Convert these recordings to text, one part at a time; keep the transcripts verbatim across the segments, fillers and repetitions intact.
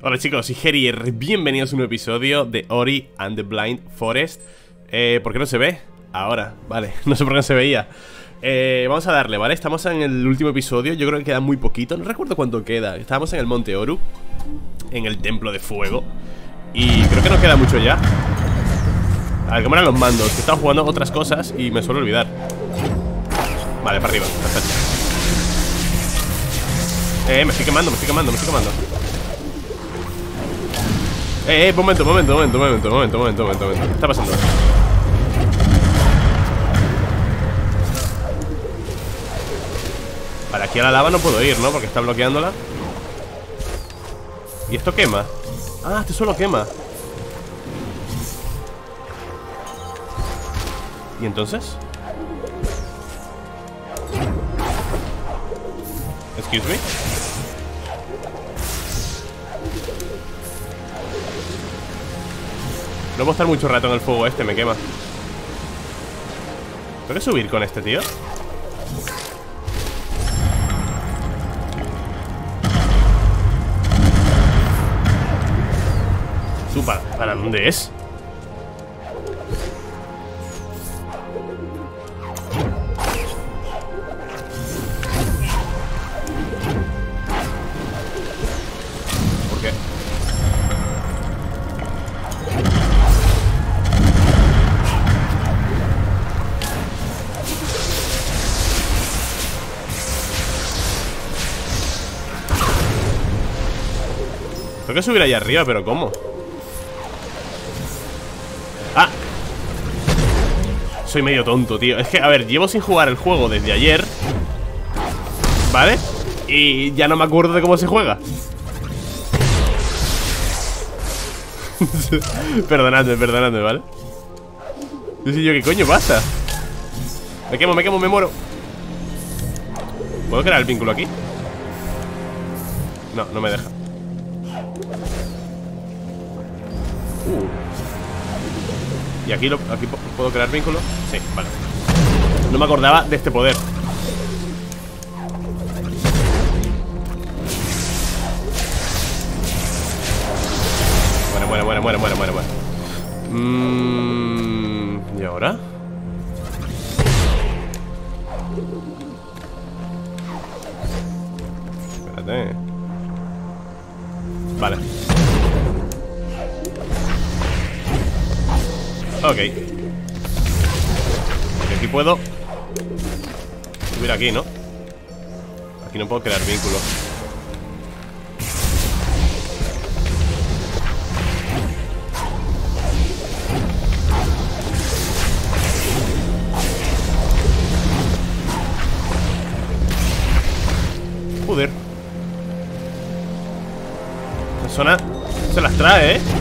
Hola chicos, soy Gerier, bienvenidos a un nuevo episodio de Ori and the Blind Forest. eh, ¿Por qué no se ve? Ahora, vale, no sé por qué no se veía. eh, Vamos a darle, ¿vale? Estamos en el último episodio, yo creo que queda muy poquito. No recuerdo cuánto queda, estábamos en el Monte Oru, en el Templo de Fuego, y creo que no queda mucho ya. A ver, ¿cómo eran los mandos? Que estaba jugando otras cosas y me suelo olvidar. Vale, para arriba, perfecto. Eh, me estoy quemando, me estoy quemando, me estoy quemando. Eh, eh, momento, momento, momento, momento, momento, momento, momento, momento. ¿Qué está pasando? Vale, aquí a la lava no puedo ir, ¿no? Porque está bloqueándola. ¿Y esto quema? Ah, esto solo quema. ¿Y entonces? Excuse me. No puedo estar mucho rato en el fuego este, me quema. ¿Tengo que subir con este tío? ¿Tú para, para dónde es? ¿Por qué? Tengo que subir allá arriba, pero ¿cómo? ¡Ah! Soy medio tonto, tío. Es que, a ver, llevo sin jugar el juego desde ayer, ¿vale? Y ya no me acuerdo de cómo se juega. Perdonadme, perdonadme, ¿vale? No sé yo qué coño pasa. Me quemo, me quemo, me muero. ¿Puedo crear el vínculo aquí? No, no me deja. Uh. ¿Y aquí, lo, aquí puedo crear vínculo? Sí, vale. No me acordaba de este poder. Muere, muere, muere, muere, muere, muere, muere. Mm, ¿Y ahora? Espérate. Vale. Ok. Y aquí puedo subir aquí, ¿no? Aquí no puedo crear vínculo. Joder. La zona se las trae, ¿eh?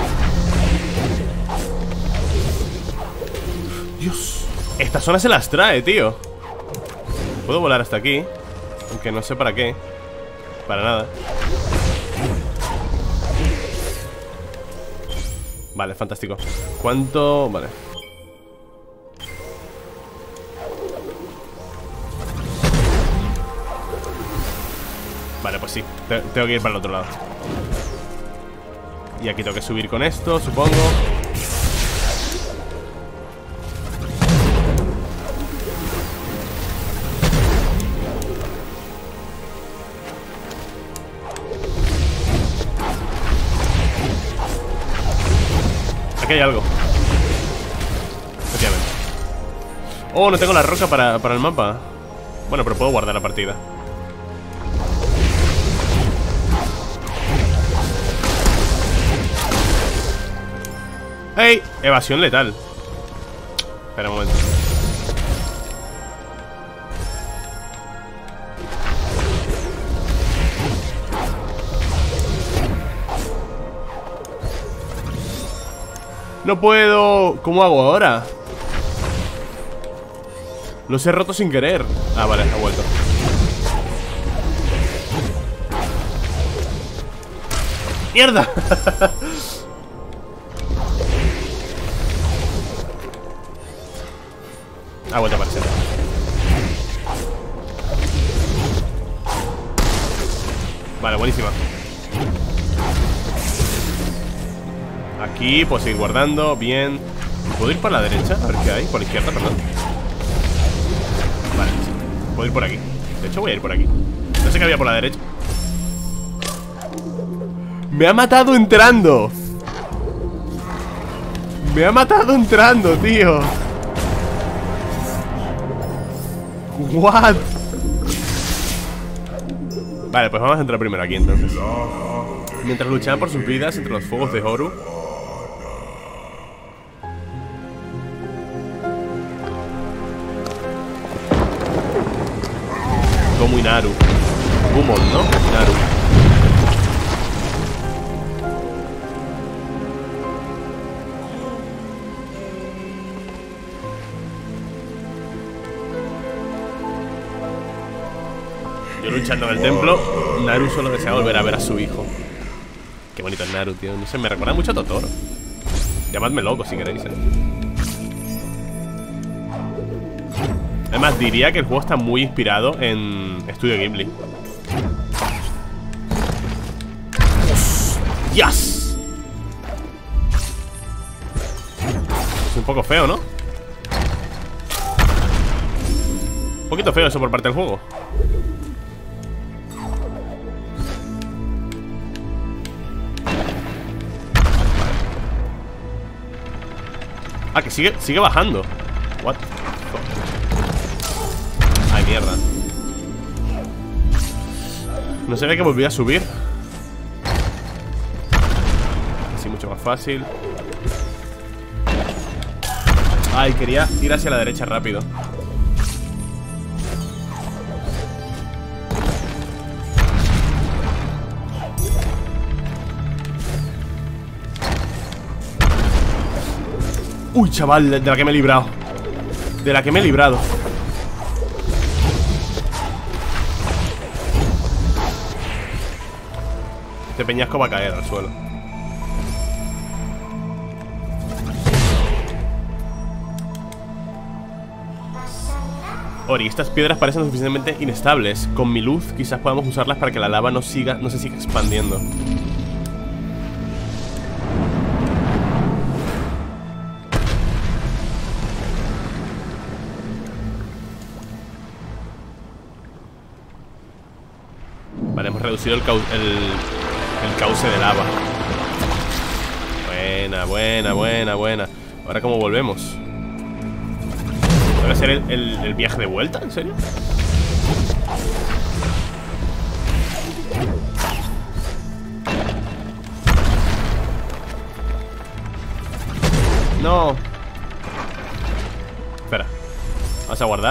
Dios, esta zona se las trae, tío. Puedo volar hasta aquí, aunque no sé para qué. Para nada. Vale, fantástico. ¿Cuánto? Vale. Vale, pues sí, tengo que ir para el otro lado. Y aquí tengo que subir con esto, supongo. Aquí hay algo. Efectivamente. Oh, no tengo la roca para, para el mapa. Bueno, pero puedo guardar la partida. ¡Hey! Evasión letal. Espera un momento. No puedo... ¿Cómo hago ahora? Los he roto sin querer. Ah, vale, ha vuelto. ¡Mierda! Ha vuelto a aparecer. Vale, buenísima. aquí, puedo seguir guardando. Bien. ¿Puedo ir por la derecha? A ver qué hay. Por la izquierda, perdón. Vale, sí. Puedo ir por aquí. De hecho voy a ir por aquí. No sé qué había por la derecha. ¡Me ha matado entrando! ¡Me ha matado entrando, tío! ¿What? Vale, pues vamos a entrar primero aquí entonces. Mientras luchaban por sus vidas entre los fuegos de Horu. Como Inaru. Gumon, ¿no? Inaru. Yo luchando en el templo. Naru solo desea volver a ver a su hijo. Qué bonito es Naru, tío. No sé, me recuerda mucho a Totoro. Llamadme loco si queréis, eh. Además, diría que el juego está muy inspirado en Studio Ghibli. ¡Yes! Es un poco feo, ¿no? Un poquito feo eso por parte del juego. Ah, que sigue, sigue bajando. What? Ay, mierda. No se ve que volví a subir. Así mucho más fácil. Ay, quería ir hacia la derecha rápido. Uy, chaval, de la que me he librado. De la que me he librado. Este peñasco va a caer al suelo. Ori, estas piedras parecen suficientemente inestables. Con mi luz quizás podamos usarlas para que la lava no siga, no se siga expandiendo. Vale, hemos reducido el, cau el, el cauce de lava. Buena, buena, buena, buena. Ahora, ¿cómo volvemos? ¿Debe ser el, el, el viaje de vuelta? ¿En serio? No. Espera. Vamos a guardar.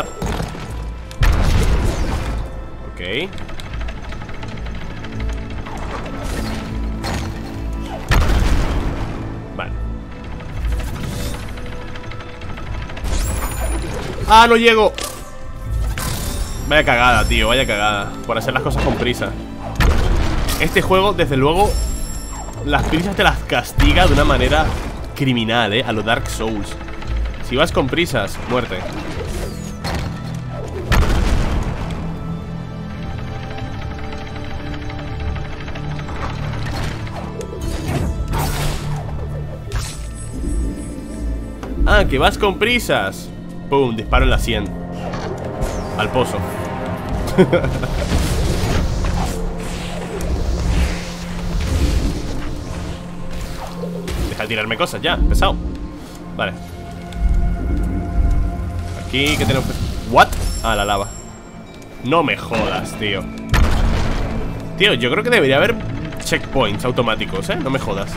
Ok. Vale. ¡Ah, no llego! Vaya cagada, tío, vaya cagada. Por hacer las cosas con prisa. Este juego, desde luego, las prisas te las castiga de una manera criminal, eh, a lo Dark Souls. Si vas con prisas, muerte. Ah, que vas con prisas. Pum, disparo en la sien. Al pozo. Deja de tirarme cosas ya, pesado. Vale. Aquí, ¿qué tenemos? ¿What? Ah, la lava. No me jodas, tío. Tío, yo creo que debería haber checkpoints automáticos, ¿eh? No me jodas.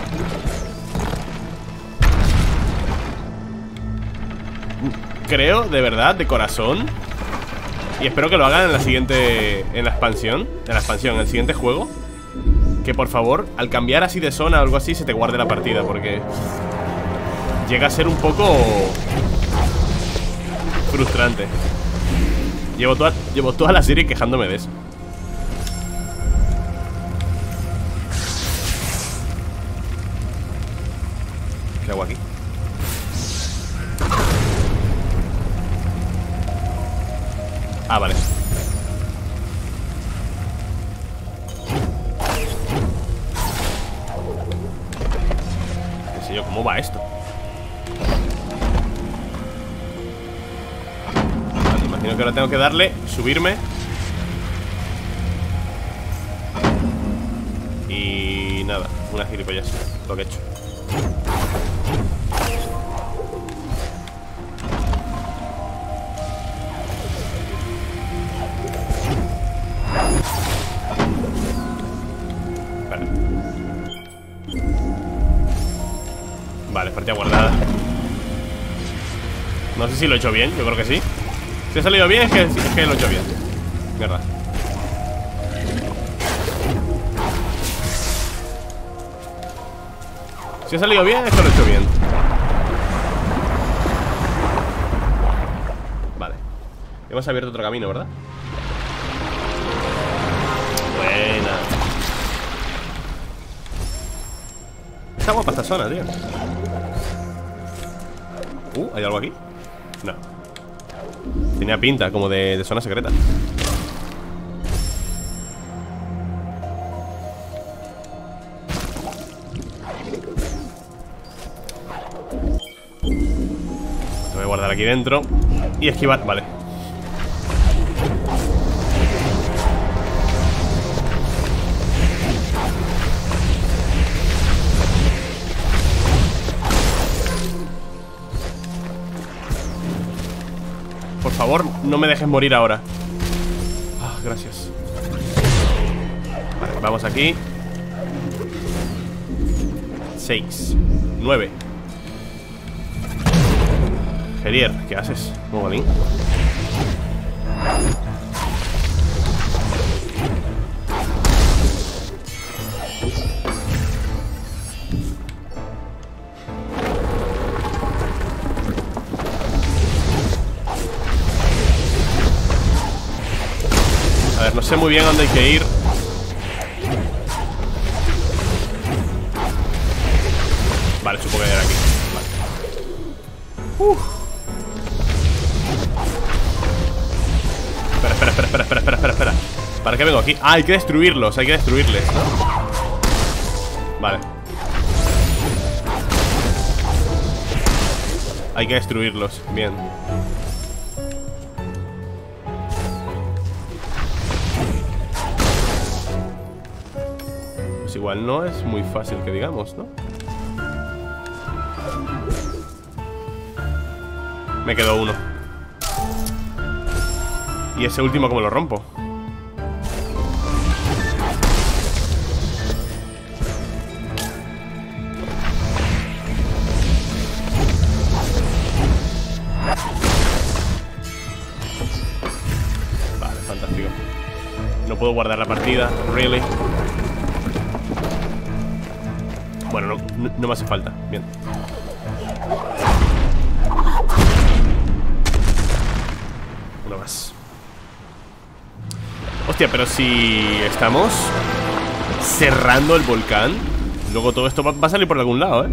Creo, de verdad, de corazón, y espero que lo hagan en la siguiente, en la expansión, en la expansión, en el siguiente juego, que por favor, al cambiar así de zona o algo así, se te guarde la partida, porque llega a ser un poco frustrante. Llevo toda, llevo toda la serie quejándome de eso. ¿Qué hago aquí? Ah, vale. ¿Cómo va esto? Vale, imagino que ahora tengo que darle, subirme. Y nada, una gilipollas, lo que he hecho. Vale, partida guardada. No sé si lo he hecho bien, yo creo que sí. Si ha salido bien es que, es que lo he hecho bien. Mierda. Si ha salido bien es que lo he hecho bien. Vale. Hemos abierto otro camino, ¿verdad? Buena. Está guapa esta zona, tío. Uh, ¿hay algo aquí? No. Tenía pinta como de, de zona secreta. Lo voy a guardar aquí dentro y esquivar, vale. Por favor, no me dejes morir ahora. Ah, gracias. Vale, vamos aquí. Seis, nueve. Gerier, ¿qué haces? Mogalín. A ver, no sé muy bien dónde hay que ir. Vale, supongo que era aquí. Vale. Uf. Espera, espera, espera, espera, espera, espera, espera, espera. ¿Para qué vengo aquí? Ah, hay que destruirlos, hay que destruirles, ¿no? Vale. Hay que destruirlos, bien. Pues igual no es muy fácil que digamos, ¿no? Me quedó uno. Y ese último, ¿cómo lo rompo? Vale, fantástico. No puedo guardar la partida, really. Bueno, no, no, no me hace falta. Bien. Uno más. Hostia, pero si estamos cerrando el volcán, luego todo esto va, va a salir por algún lado, ¿eh?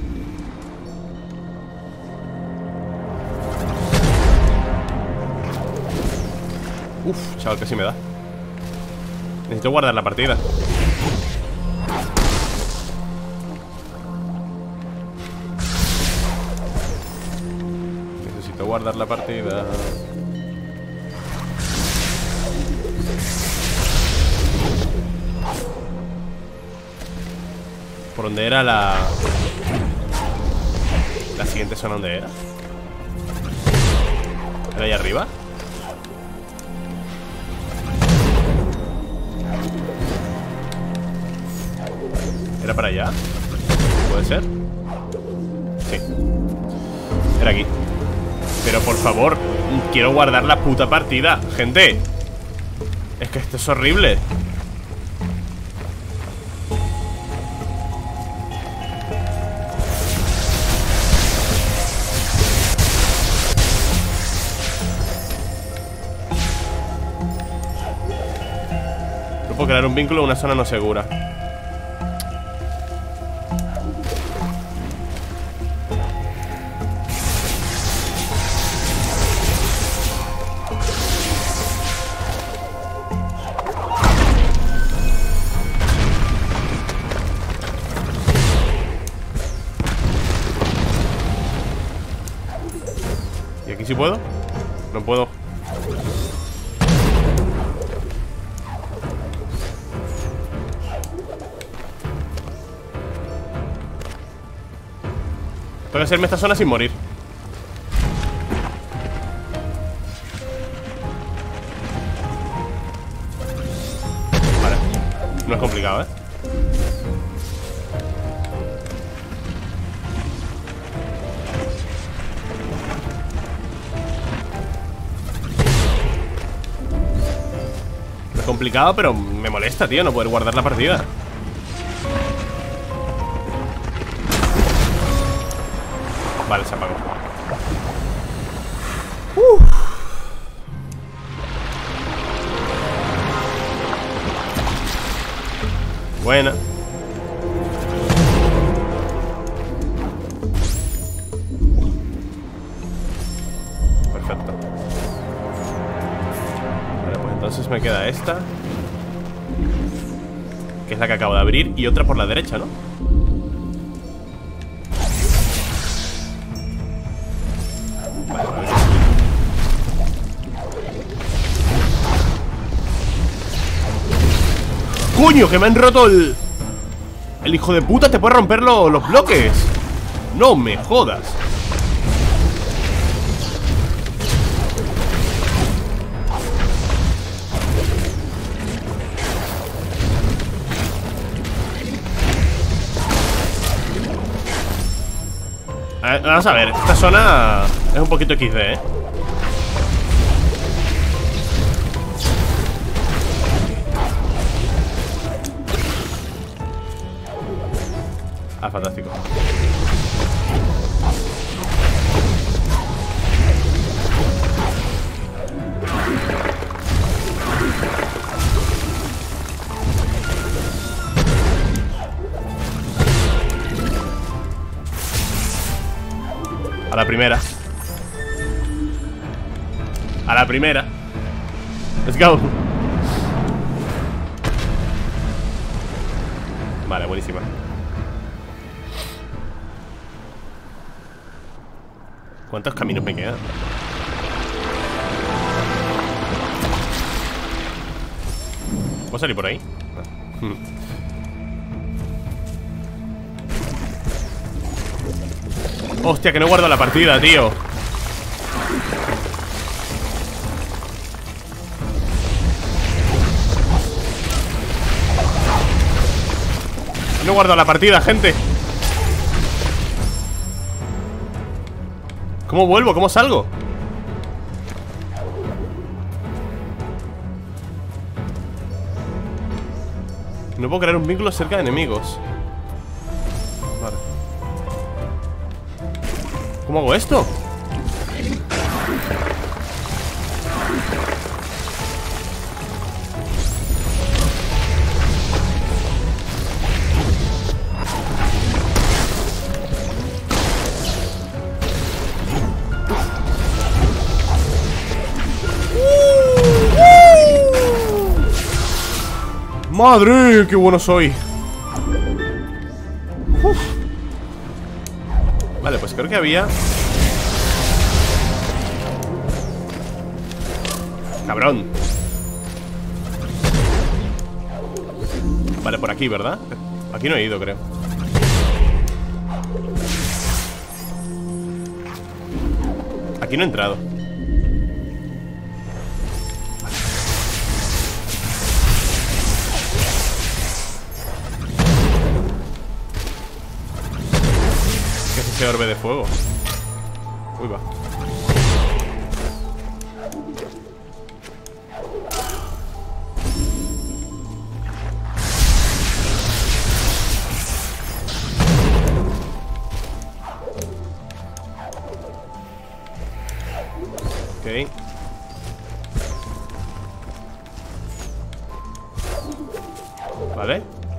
Uf, chaval, que sí me da. Necesito guardar la partida. Necesito guardar la partida. ¿Por dónde era la... la siguiente zona? ¿Dónde era? ¿Era ahí arriba? ¿Era para allá? ¿Puede ser? Sí. Era aquí. Pero por favor, quiero guardar la puta partida, gente. Es que esto es horrible. No puedo crear un vínculo en una zona no segura. ¿Aquí sí puedo? No puedo. Tengo que hacerme esta zona sin morir. Vale. No es complicado, ¿eh? No es complicado, pero me molesta, tío, no poder guardar la partida. Vale, se apagó. Uf. Buena. Perfecto. Vale, pues entonces me queda esta, que es la que acabo de abrir, y otra por la derecha, ¿no? ¡Coño! Que me han roto el... El hijo de puta te puede romper lo, los bloques. No me jodas. A ver, vamos a ver, esta zona es un poquito equis de, ¿eh? Ah, fantástico. A la primera. A la primera. Let's go. Vale, buenísima. ¿Cuántos caminos me quedan? ¿Puedo salir por ahí? No. Hostia, que no guardo la partida, tío. No guardo la partida, gente. ¿Cómo vuelvo? ¿Cómo salgo? No puedo crear un vínculo cerca de enemigos. Vale. ¿Cómo hago esto? ¡Madre! ¡Qué bueno soy! Uf. Vale, pues creo que había... ¡Cabrón! Vale, por aquí, ¿verdad? Aquí no he ido, creo. Aquí no he entrado. Ese orbe de fuego. Uy, va. Ok. Vale.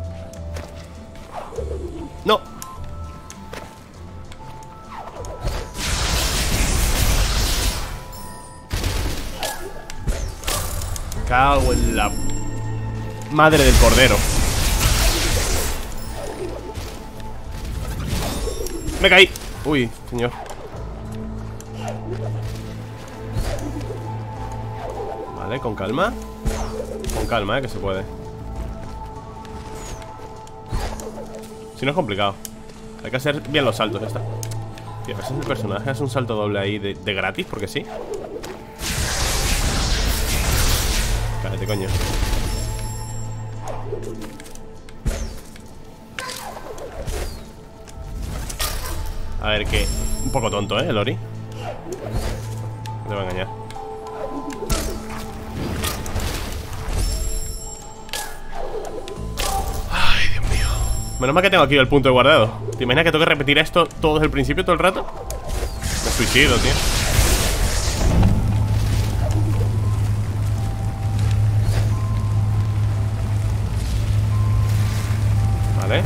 No. Cago en la madre del cordero. Me caí. Uy, señor. Vale, con calma. Con calma, eh, que se puede. Si no es complicado. Hay que hacer bien los saltos, ya está. Tío, a veces el personaje hace un salto doble ahí de, de gratis, porque sí. Cállate, coño. A ver, que... Un poco tonto, ¿eh? El Ori. No te voy a engañar. Ay, Dios mío. Menos mal que tengo aquí el punto de guardado. ¿Te imaginas que tengo que repetir esto todo desde el principio, todo el rato? Me suicido, tío. Vale.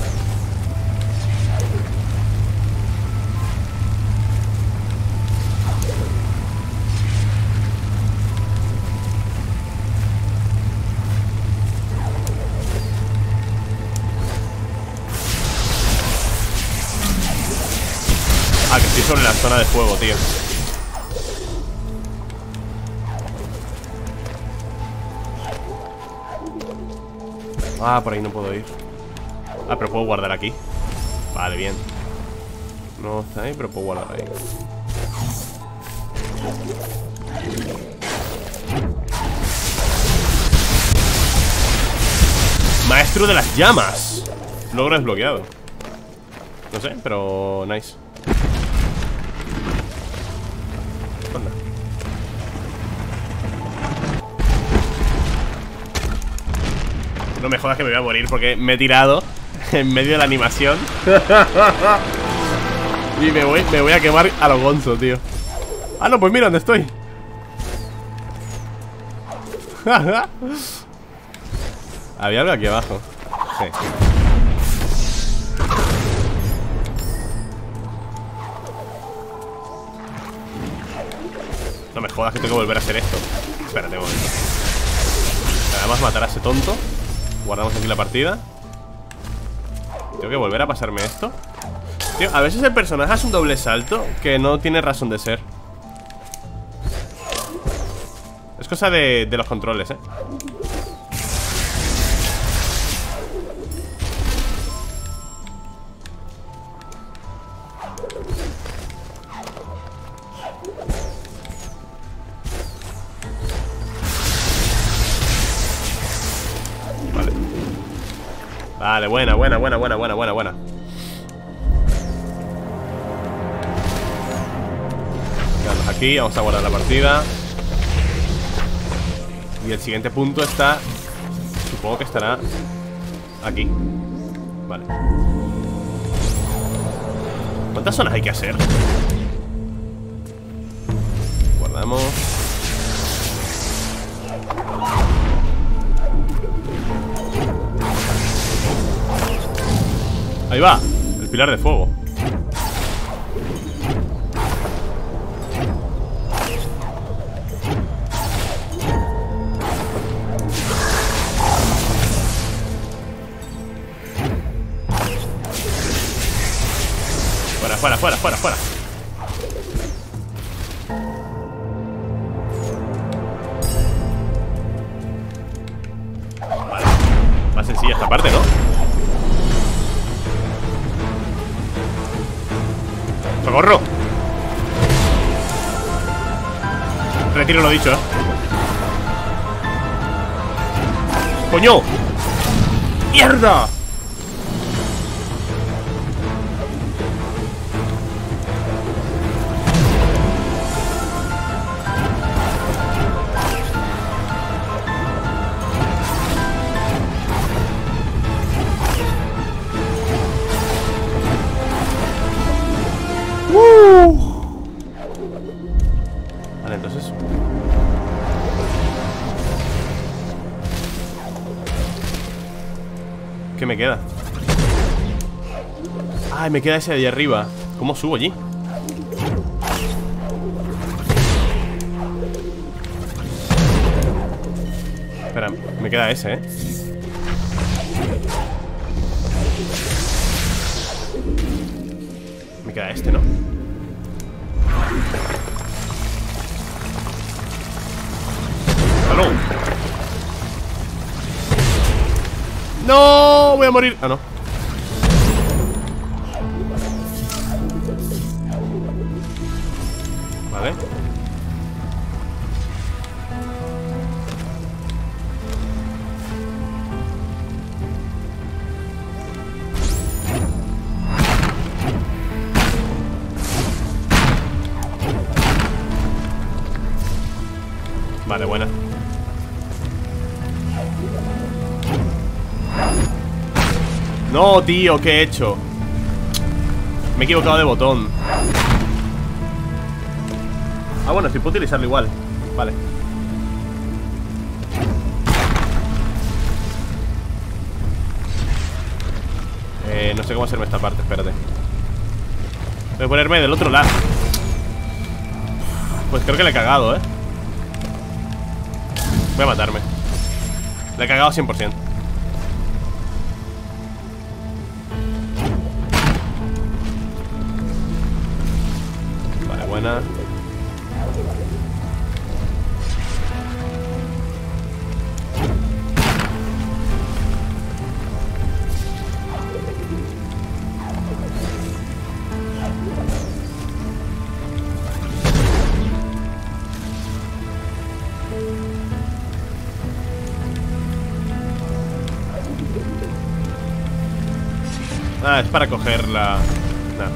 Ah, que estoy sobre la zona de fuego, tío. Ah, por ahí no puedo ir. Ah, pero puedo guardar aquí. Vale, bien. No está ahí, pero puedo guardar ahí. Maestro de las llamas. Logro desbloqueado. No sé, pero nice. Anda. No me jodas que me voy a morir porque me he tirado en medio de la animación. Y me voy, me voy a quemar a lo gonzo, tío. Ah, no, pues mira dónde estoy. Había algo aquí abajo. Sí. No me jodas que tengo que volver a hacer esto. Espérate un momento. Además matar a ese tonto. Guardamos aquí la partida. Tengo que volver a pasarme esto. Tío, a veces el personaje hace un doble salto que no tiene razón de ser. Es cosa de, de los controles, eh. Vale, buena, buena, buena, buena, buena, buena, buena. Quedamos aquí, vamos a guardar la partida. Y el siguiente punto está... Supongo que estará aquí. Vale. ¿Cuántas zonas hay que hacer? Guardamos. Ahí va, el pilar de fuego. Fuera, fuera, fuera, fuera, fuera. Vale. Más sencilla esta parte, ¿no? ¡Socorro! Retiro lo dicho, ¿eh? ¡Coño! ¡Mierda! Vale, entonces... ¿Qué me queda? Ay, me queda ese de allí arriba. ¿Cómo subo allí? Espera, me queda ese, ¿eh? Me queda este, ¿no? ¡Salud! voy a morir. Ah, no. Vale. Vale, buena. No, tío, ¿qué he hecho? Me he equivocado de botón. Ah, bueno, sí puedo utilizarlo igual. Vale. Eh, no sé cómo hacerme esta parte, espérate. Voy a ponerme del otro lado. Pues creo que le he cagado, ¿eh? Voy a matarme. Le he cagado cien por ciento. Vale, buena. Ah, es para coger la... Nah.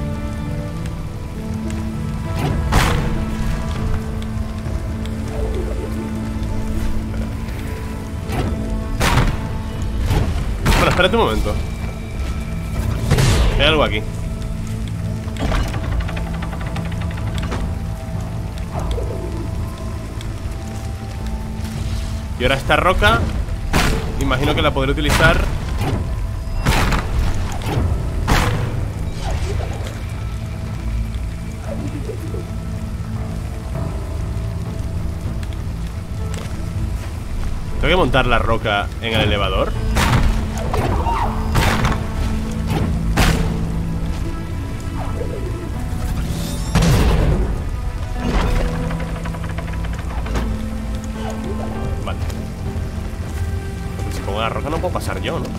Bueno, espérate un momento. Hay algo aquí. Y ahora esta roca, imagino que la podré utilizar. ¿Tengo que montar la roca en el elevador? Vale. Si pongo la roca no puedo pasar yo, ¿no?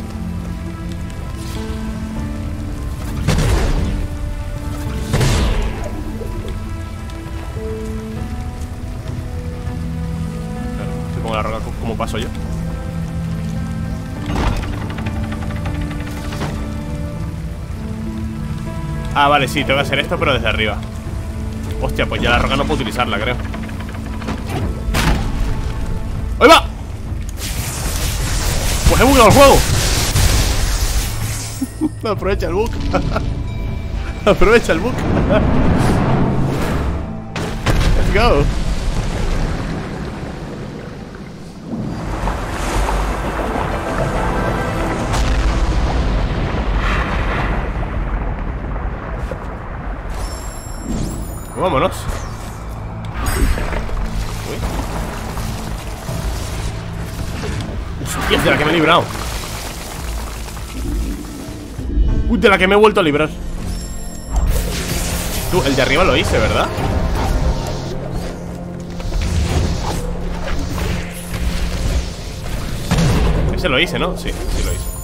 La roca, ¿cómo paso yo? Ah, vale, sí, tengo que hacer esto pero desde arriba. Hostia, pues ya la roca no puedo utilizarla, creo. ¡Ahí va! Pues he bugueado el juego. Aprovecha el bug. Aprovecha el bug. Let's go. Vámonos. Uy. Hostia, de la que me he librado. Uy, de la que me he vuelto a librar. Tú, el de arriba lo hice, ¿verdad? Ese lo hice, ¿no? Sí, sí lo hice.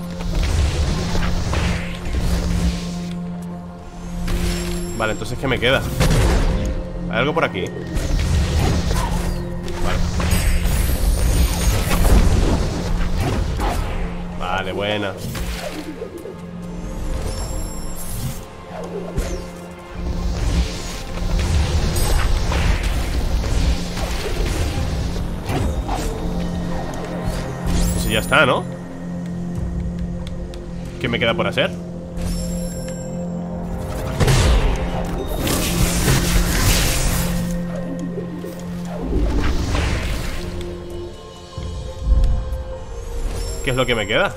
Vale, entonces ¿qué me queda? ¿Hay algo por aquí? Vale. Vale, buena. Pues ya está, ¿no? ¿Qué me queda por hacer? ¿Qué es lo que me queda?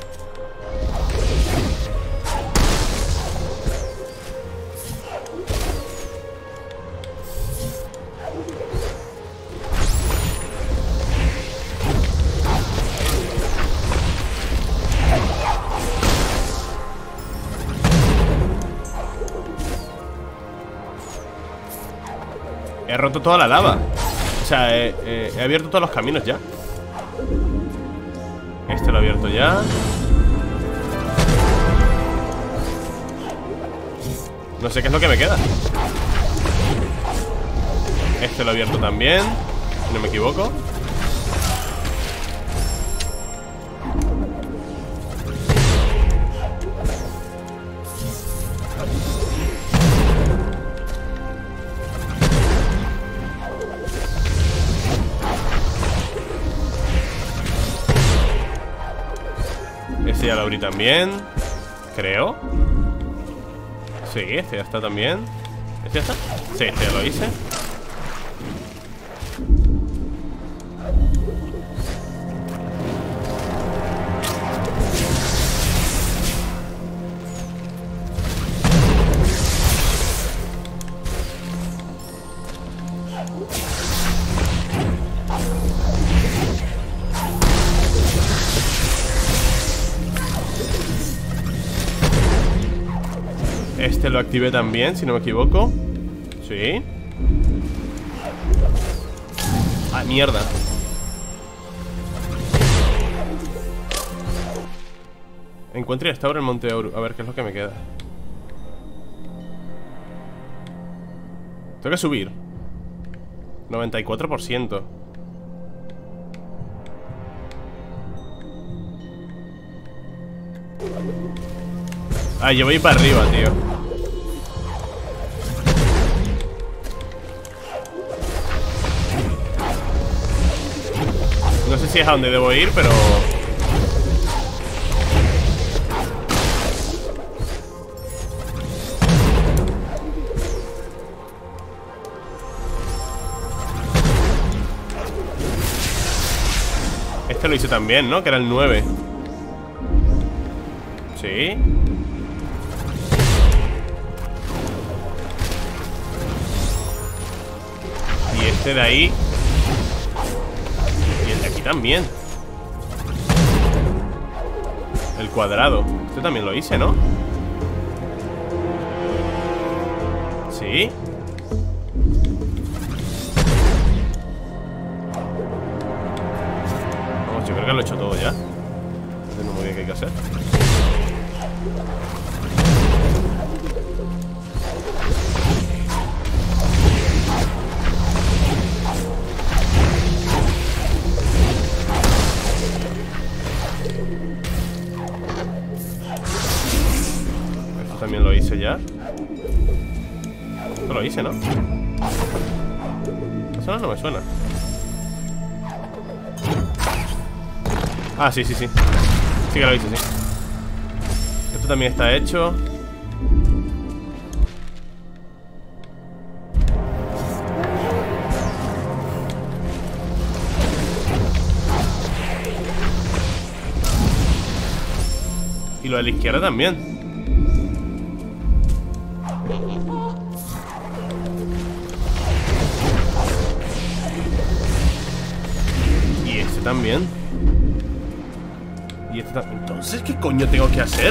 He roto toda la lava. O sea, he, he, he abierto todos los caminos ya. Este lo he abierto ya. No sé qué es lo que me queda. Este lo he abierto también, si no me equivoco. Este ya lo abrí también, creo. Sí, este ya está también. ¿Este ya está? Sí, este ya lo hice. Este lo activé también, si no me equivoco. Sí. Ah, mierda. Encuentre y restaure el Monte Ouro. A ver qué es lo que me queda. Tengo que subir noventa y cuatro por ciento. Ah, yo voy para arriba, tío. No sé si es a donde debo ir, pero... Este lo hice también, ¿no? Que era el nueve. Sí. Y este de ahí. Y el de aquí también. El cuadrado. Este también lo hice, ¿no? Sí. Vamos, yo creo que lo he hecho todo ya. No sé muy bien qué hay que hacer. También lo hice ya. Esto lo hice, ¿no? Eso no, no me suena. Ah, sí, sí, sí. Sí que lo hice, sí. Esto también está hecho. Y lo de la izquierda también. Y este también. Y este también. Entonces, ¿qué coño tengo que hacer?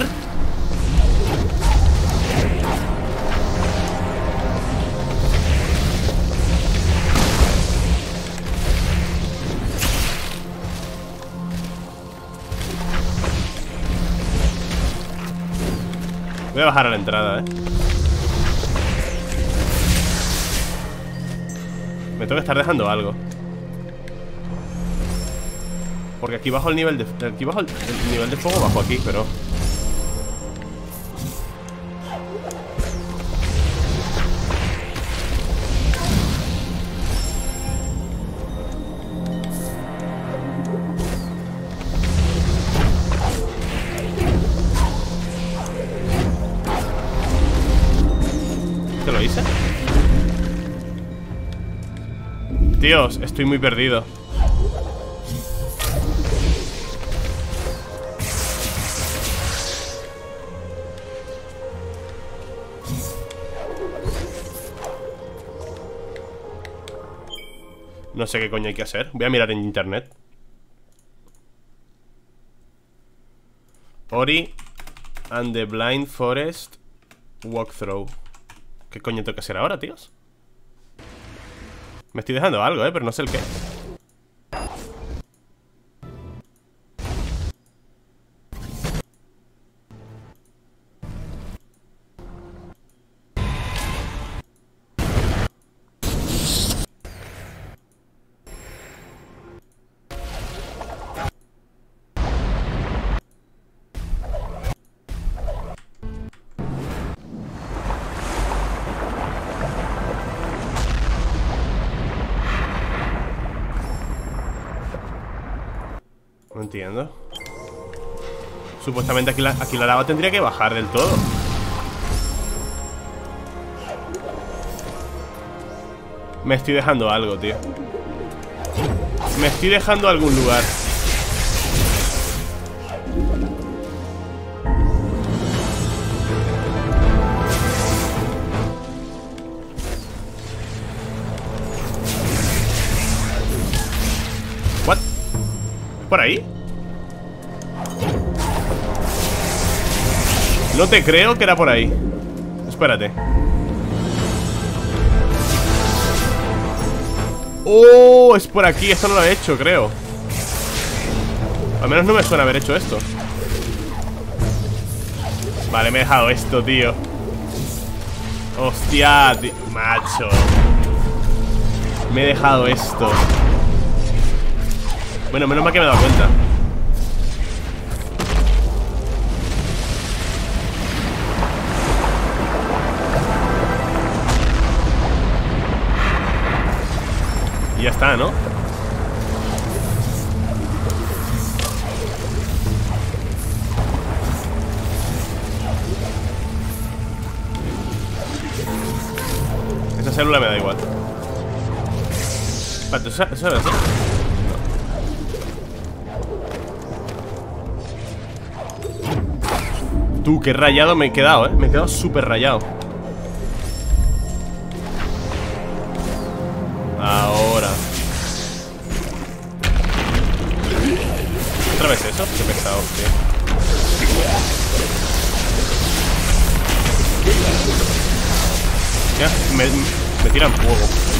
Voy a bajar a la entrada, eh. Me tengo que estar dejando algo. Porque aquí bajo el nivel de... Aquí bajo el, el nivel de fuego, bajo aquí, pero... ¿Qué lo hice? Dios, estoy muy perdido. No sé qué coño hay que hacer. Voy a mirar en internet. Ori and the Blind Forest Walkthrough. ¿Qué coño tengo que hacer ahora, tíos? Me estoy dejando algo, eh, pero no sé el qué. No entiendo. Supuestamente aquí la, aquí la lava tendría que bajar del todo. Me estoy dejando algo, tío. Me estoy dejando algún lugar. What? ¿Por ahí? No te creo que era por ahí. Espérate. Oh, es por aquí. Esto no lo he hecho, creo. Al menos no me suena haber hecho esto. Vale, me he dejado esto, tío. Hostia, tío. Macho. Me he dejado esto. Bueno, menos mal que me he dado cuenta. Y ya está, ¿no? Esa célula me da igual. Espérate, ¿eso, eso era así? No. Tú, qué rayado me he quedado, ¿eh? Me he quedado súper rayado. Ahora. ¿Otra vez eso? Qué pesado, tío. Ya, me, me tiran fuego.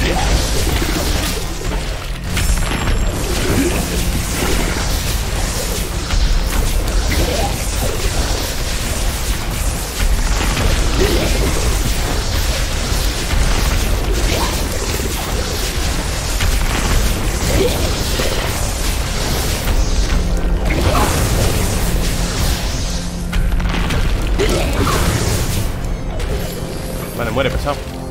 Vale, muere, pesado.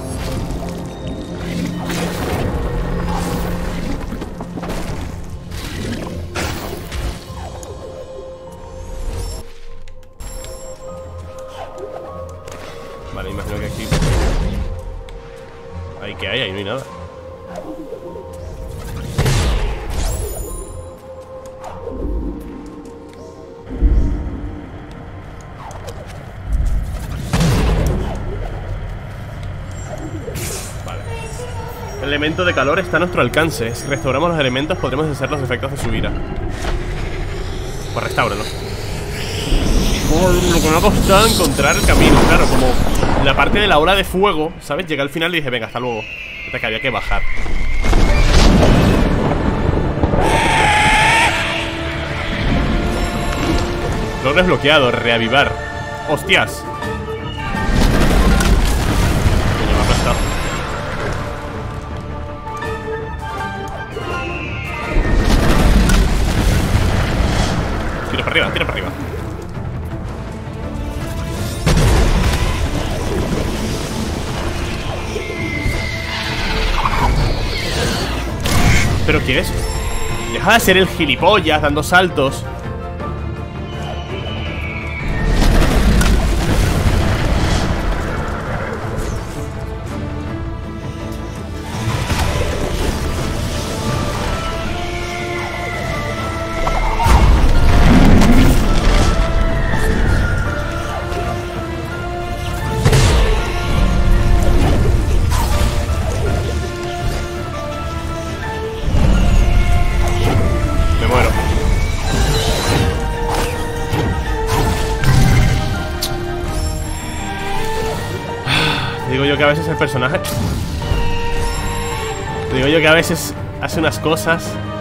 Vale, imagino que aquí... ¿Ahí qué hay? Ahí no hay nada. El elemento de calor está a nuestro alcance. Si restauramos los elementos podremos deshacer los efectos de su ira. Pues restáuralo. Oh, lo que me ha costado encontrar el camino. Claro, como la parte de la ola de fuego, ¿sabes? Llegué al final y dije, venga, hasta luego. Hasta que había que bajar. Logro desbloqueado, reavivar. ¡Hostias! Coño, me ha aplastado. Tira para arriba, tira para arriba. ¿Pero qué es? Deja de ser el gilipollas dando saltos. Digo yo que a veces el personaje... Digo yo que a veces hace unas cosas...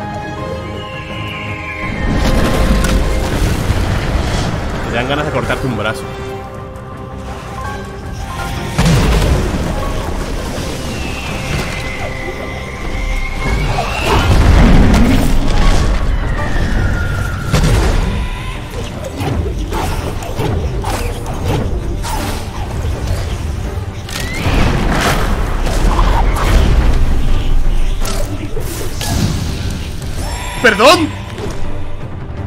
que te dan ganas de cortarte un brazo. ¡Perdón!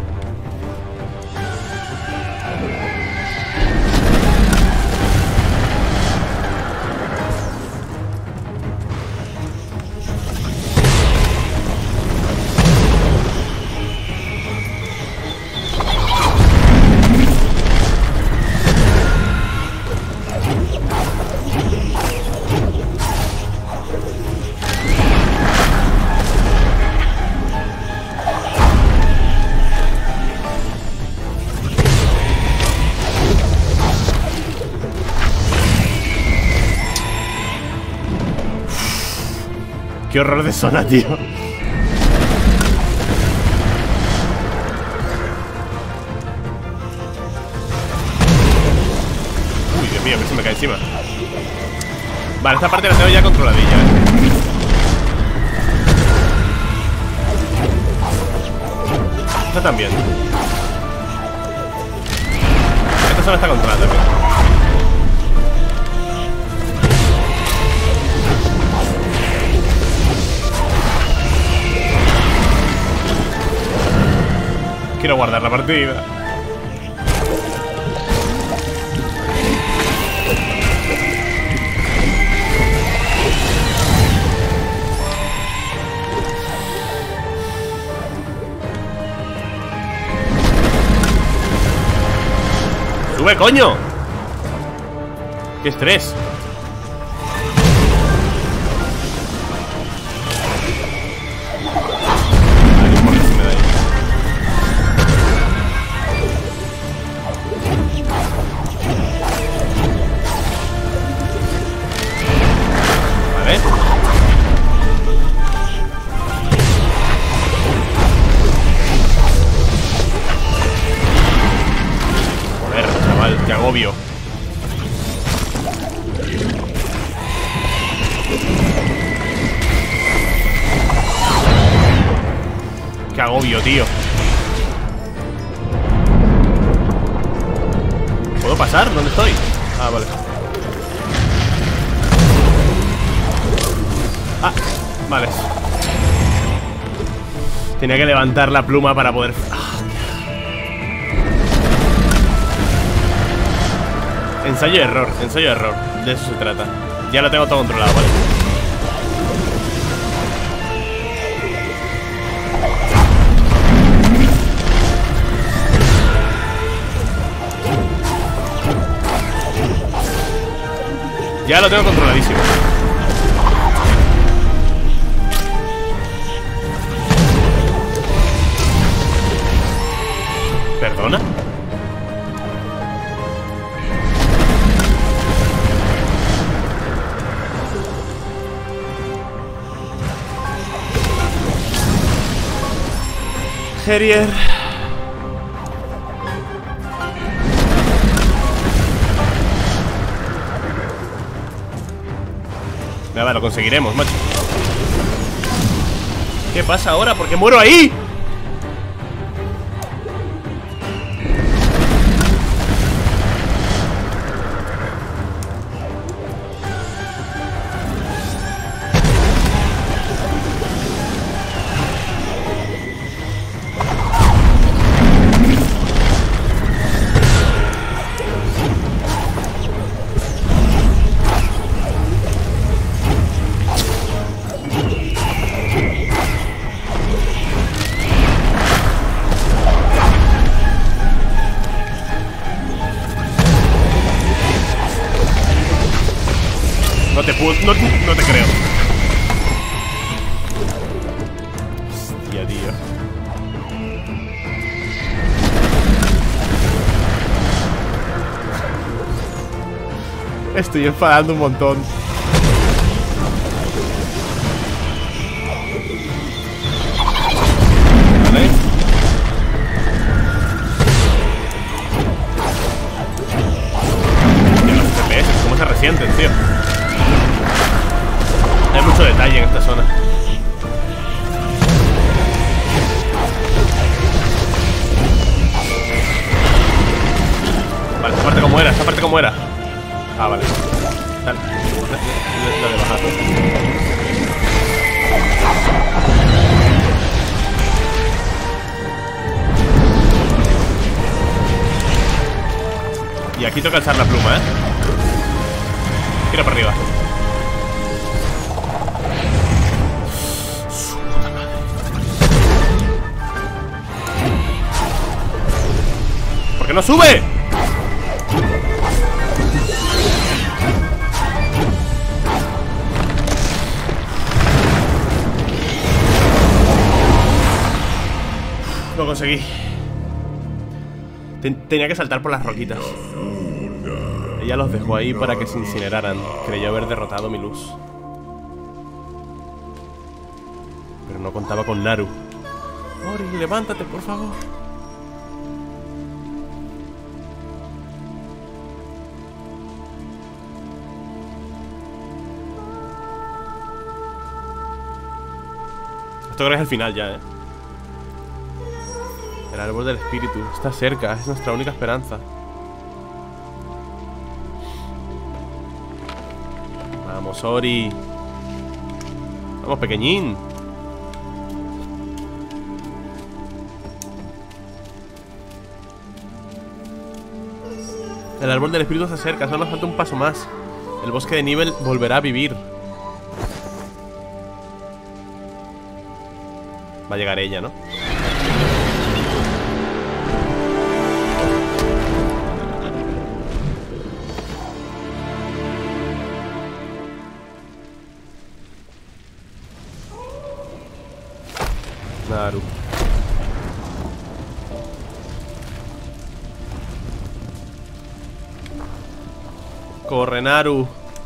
Qué horror de zona, tío. Uy, Dios mío, que se me cae encima. Vale, esta parte la tengo ya controladilla, ¿eh? Esta también. Esta zona está controlada también. Quiero guardar la partida. ¡Sube, coño! ¡Qué estrés! Ay, no importa si me da ahí. Vale. Joder, chaval, qué agobio. Qué agobio, tío. ¿Puedo pasar? ¿Dónde estoy? Ah, vale. Ah, vale. Tenía que levantar la pluma para poder... Ah. Ensayo error, ensayo error. De eso se trata. Ya lo tengo todo controlado, vale. Ya lo tengo controladísimo. ¿Perdona? Harrier. Nada, lo conseguiremos, macho. ¿Qué pasa ahora? ¿Por qué muero ahí? No te puedo, no, no te creo. Hostia, tío. Estoy enfadando un montón. Vale. Tío, los F P S, ¿cómo se resienten, tío? Hay mucho detalle en esta zona. Vale, esta parte como era, esta parte como era. Ah, vale. Dale. La de bajar. Y aquí toca alzar la pluma, ¿eh? Tira para arriba. ¿Por qué no sube? Lo conseguí. Ten- tenía que saltar por las roquitas. Ella los dejó ahí para que se incineraran. Creyó haber derrotado mi luz. Pero no contaba con Naru. Ori, levántate, por favor. Esto creo que es el final ya, ¿eh? El árbol del espíritu. Está cerca, es nuestra única esperanza. Vamos, Ori. Vamos, pequeñín. El árbol del espíritu se acerca, solo nos falta un paso más. El bosque de Nibel volverá a vivir. Va a llegar ella, ¿no? Naru. Corre, Naru.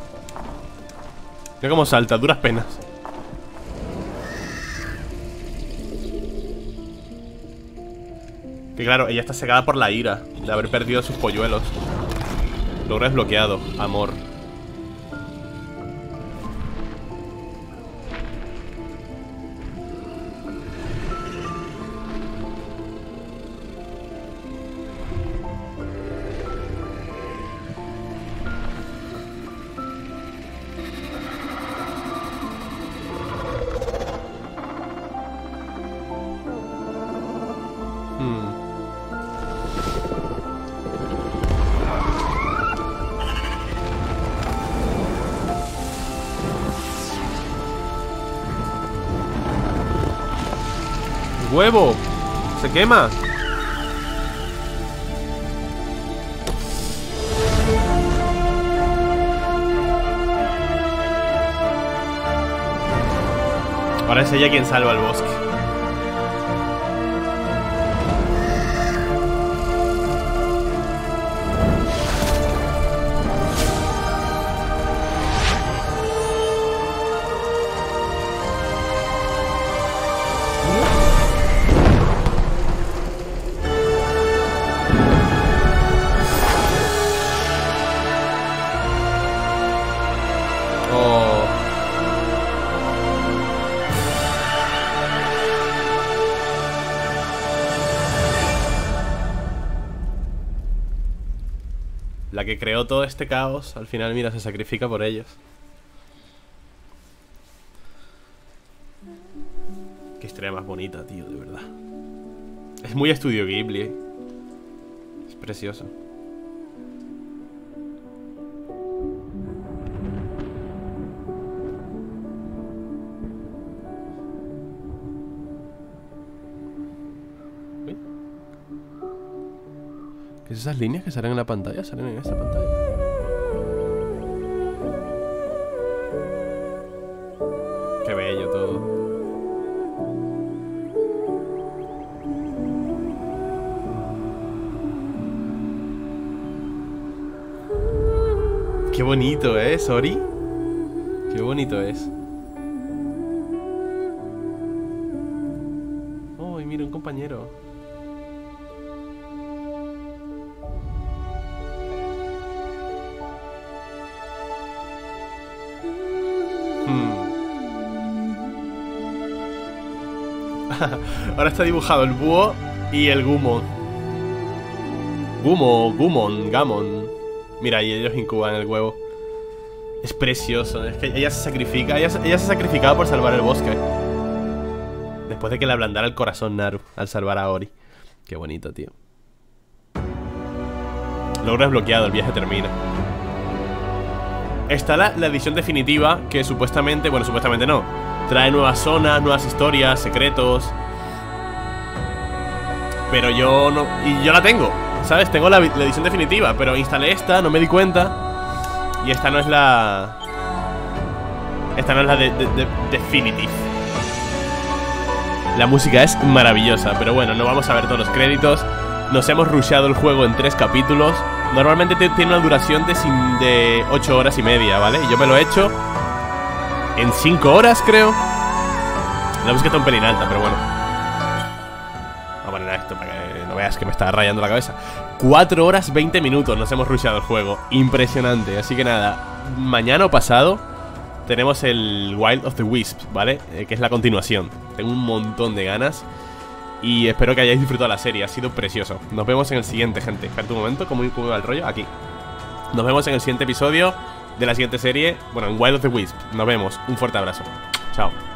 Mira cómo salta, duras penas. Que claro, ella está cegada por la ira de haber perdido sus polluelos. Logro desbloqueado, amor. ¡Huevo! ¡Se quema! Ahora es ella quien salva el bosque. La que creó todo este caos, al final, mira, se sacrifica por ellos. Qué historia más bonita, tío, de verdad. Es muy Estudio Ghibli, ¿eh? Es precioso. Uy. ¿Qué es esas líneas que salen en la pantalla? Salen en esta pantalla. Qué bello todo. Qué bonito, ¿eh, Ori? Qué bonito es. Oh, y mira, un compañero. Hmm. Ahora está dibujado el búho y el Gumon. Gumo, Gumon, Gamon. Mira, y ellos incuban el huevo. Es precioso, es que ella se sacrifica. Ella, ella se ha sacrificado por salvar el bosque. Después de que le ablandara el corazón Naru al salvar a Ori. Qué bonito, tío. Logro desbloqueado, el viaje termina. Está la, la edición definitiva, que supuestamente, bueno, supuestamente no, trae nuevas zonas, nuevas historias, secretos. Pero yo no... Y yo la tengo, ¿sabes? Tengo la, la edición definitiva, pero instalé esta, no me di cuenta. Y esta no es la... Esta no es la de, de, de Definitive. La música es maravillosa, pero bueno, no vamos a ver todos los créditos. Nos hemos rusheado el juego en tres capítulos. Normalmente tiene una duración de, de ocho horas y media, ¿vale? Y yo me lo he hecho en cinco horas, creo. La música está un pelín alta, pero bueno. Vamos a poner esto para que no veas que me está rayando la cabeza. Cuatro horas veinte minutos nos hemos rusheado el juego. Impresionante. Así que nada, mañana o pasado tenemos el Wild of the Wisps, ¿vale? Eh, que es la continuación. Tengo un montón de ganas y espero que hayáis disfrutado la serie. Ha sido precioso. Nos vemos en el siguiente, gente. Espera un momento, ¿cómo, cómo va el rollo? Aquí. Nos vemos en el siguiente episodio de la siguiente serie. Bueno, en Wild of the Wisps. Nos vemos. Un fuerte abrazo. Chao.